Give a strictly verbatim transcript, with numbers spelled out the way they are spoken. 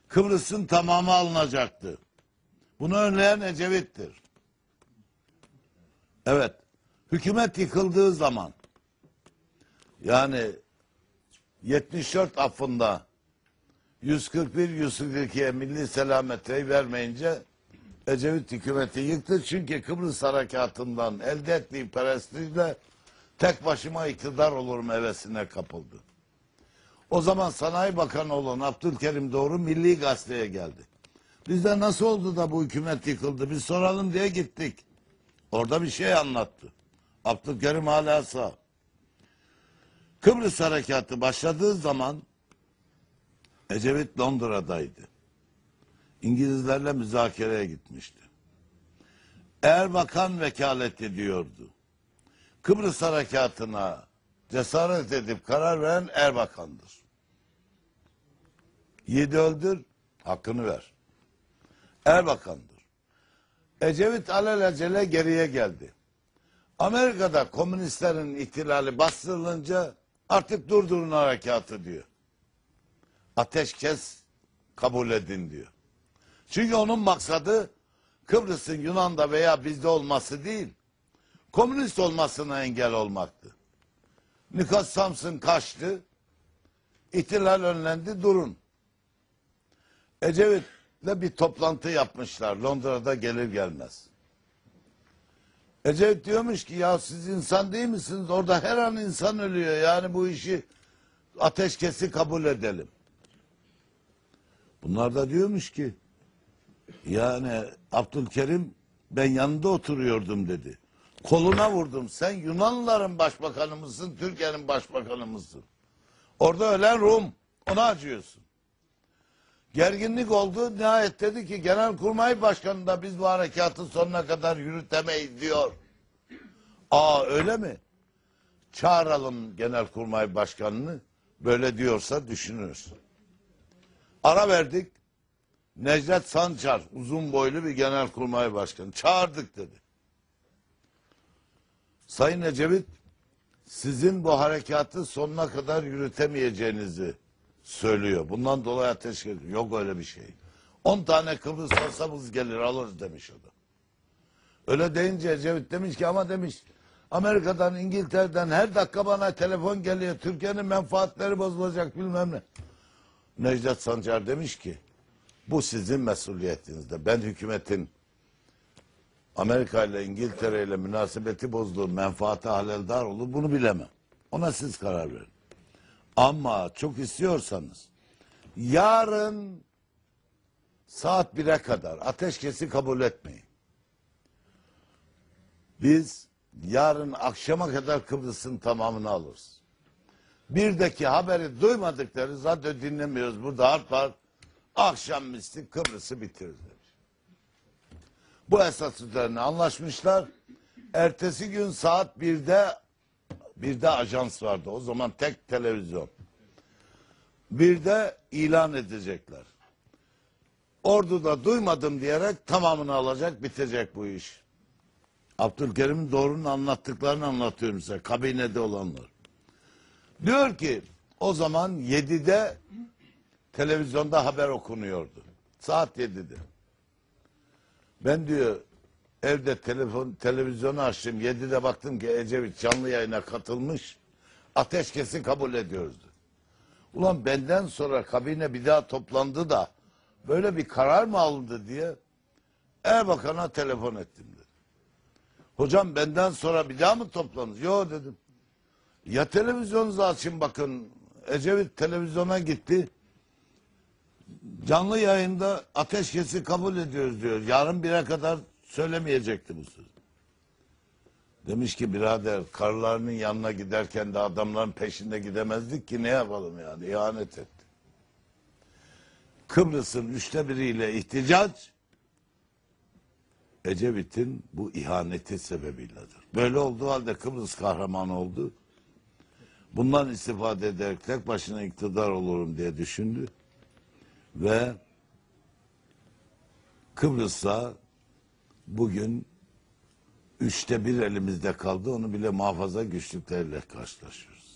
Kıbrıs'ın tamamı alınacaktı. Bunu önleyen Ecevit'tir. Evet, hükümet yıkıldığı zaman, yani yetmiş dört affında yüz kırk bir yüz kırk ikiye milli selametreyi vermeyince Ecevit hükümeti yıktı. Çünkü Kıbrıs harekatından elde ettiği prestijle tek başıma iktidar olurum hevesine kapıldı. O zaman Sanayi Bakanı olan Abdülkerim Doğru Milli Gazete'ye geldi. Biz de nasıl oldu da bu hükümet yıkıldı? Biz soralım diye gittik. Orada bir şey anlattı. Abdülkerim hala sağ. Kıbrıs harekatı başladığı zaman Ecevit Londra'daydı. İngilizlerle müzakereye gitmişti. Erbakan vekalet ediyordu. Kıbrıs harekatına cesaret edip karar veren Erbakan'dır. Yiğidi öldür, hakkını ver. Erbakan'dır. Ecevit alelacele geriye geldi. Amerika'da komünistlerin ihtilali bastırılınca artık durdurun harekatı diyor. Ateşkes kabul edin diyor. Çünkü onun maksadı Kıbrıs'ın Yunan'da veya bizde olması değil, komünist olmasına engel olmaktı. Nikos Samsun kaçtı, ihtilal önlendi, durun. Ecevit'le bir toplantı yapmışlar Londra'da gelir gelmez. Ecevit diyormuş ki ya siz insan değil misiniz? Orada her an insan ölüyor. Yani bu işi ateşkesi kabul edelim. Bunlar da diyormuş ki yani Abdülkerim ben yanında oturuyordum dedi. Koluna vurdum. Sen Yunanlıların başbakanı mısın? Türkiye'nin başbakanı mısın? Orada ölen Rum. Ona acıyorsun. Gerginlik oldu. Nihayet dedi ki Genelkurmay Başkanı da biz bu harekatı sonuna kadar yürütemeyiz diyor. Aa öyle mi? Çağıralım Genelkurmay Başkanı'nı. Böyle diyorsa düşünürüz. Ara verdik. Necdet Sancar uzun boylu bir Genelkurmay Başkanı. Çağırdık dedi. Sayın Ecevit sizin bu harekatı sonuna kadar yürütemeyeceğinizi söylüyor. Bundan dolayı ateş geliyor. Yok öyle bir şey. On tane Kıbrıs olsamız gelir alırız demiş o da. Öyle deyince Ecevit demiş ki ama demiş Amerika'dan İngiltere'den her dakika bana telefon geliyor. Türkiye'nin menfaatleri bozulacak bilmem ne. Necdet Sancar demiş ki bu sizin mesuliyetinizde. Ben hükümetin Amerika ile İngiltere ile münasebeti bozduğu menfaate haleldar olur bunu bilemem. Ona siz karar verin. Ama çok istiyorsanız yarın saat bire kadar ateşkesi kabul etmeyin. Biz yarın akşama kadar Kıbrıs'ın tamamını alırız. Birdeki haberi duymadıkları zaten dinlemiyoruz. Burada harp var. Akşam mistik Kıbrıs'ı bitiririz demiş. Bu esas üzerine anlaşmışlar. Ertesi gün saat birde birde ajans vardı. O zaman tek televizyon. Birde ilan edecekler. Ordu'da duymadım diyerek tamamını alacak, bitecek bu iş. Abdülkerim Doğru'nun anlattıklarını anlatıyorum size. Kabinede olanlar. Diyor ki o zaman yedide televizyonda haber okunuyordu. Saat yedide. Ben diyor evde telefon televizyonu açtım. yedide baktım ki Ecevit canlı yayına katılmış. Ateşkesi kabul ediyoruz. Ulan benden sonra kabine bir daha toplandı da böyle bir karar mı alındı diye Erbakan'a telefon ettim dedi. Hocam benden sonra bir daha mı toplandı? Yok dedim. Ya televizyonunuzu açın bakın. Ecevit televizyona gitti. Canlı yayında ateşkesi kabul ediyoruz diyor. Yarın bire kadar söylemeyecekti bu söz. Demiş ki birader karılarının yanına giderken de adamların peşinde gidemezdik ki ne yapalım yani ihanet etti. Kıbrıs'ın üçte biriyle ihticac Ecevit'in bu ihaneti sebebiyledir. Böyle olduğu halde Kıbrıs kahramanı oldu. Bundan istifade ederek tek başına iktidar olurum diye düşündü. Ve Kıbrıs'ta bugün üçte bir elimizde kaldı. Onu bile muhafaza güçlükleriyle karşılaşıyoruz.